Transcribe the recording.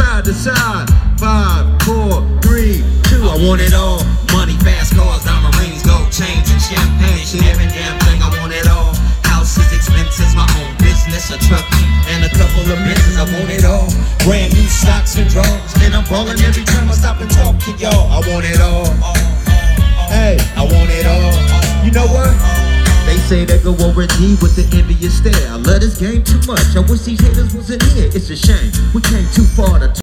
side to side. 5, 4, 3, 2. I want it all. Money, fast cars, diamond rings, gold chains, and champagne. Shit, every damn thing, I want it all. Houses, expenses, my own business, a truck, and a couple of misses. I want it all. Brand new stocks and drugs, and I'm ballin' every time I stop and talk to y'all. I want it all. Hey, I want it all. You know what? They say they go over deep with the envious stare. I love this game too much. I wish these haters wasn't here. It's a shame. We came too far to